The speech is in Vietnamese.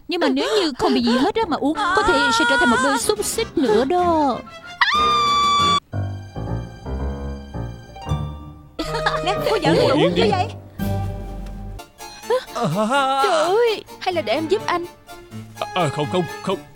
Nhưng mà nếu như không bị gì hết á mà uống, có thể sẽ trở thành một đôi xúc xích nữa đó. Nè, cô vợ Cô đủ yên đi. như vậy. Trời ơi, hay là để em giúp anh. Không